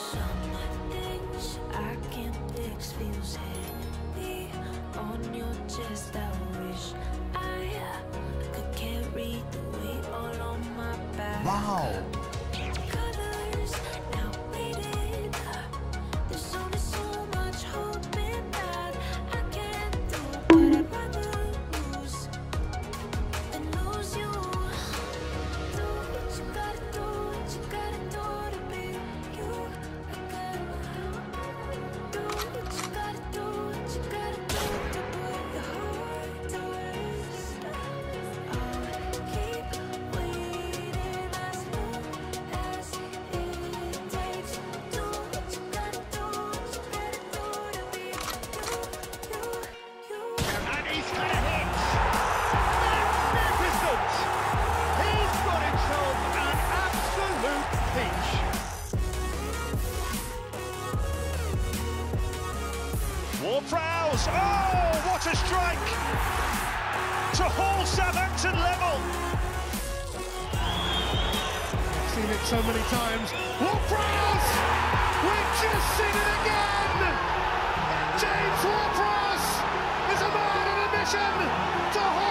Some things I can't fix feels heavy on your chest. I wish I could carry the weight all on my back. Wow. Colors now faded. There's only so much hope in that. I can't do what I'd rather lose than lose you. Do what you gotta do, what you gotta do to be you again. Do what you gotta do, what you gotta do to put your heart to rest. I'll keep waiting as long as it takes. Do what you gotta do, what you gotta do to be you. And he's got a hit! Magnificent! He's got himself an absolute peach. Ward-Prowse, oh, what a strike! To haul Southampton level. I've seen it so many times. Ward-Prowse! We've just seen it again! James Ward-Prowse is a man on a mission to hold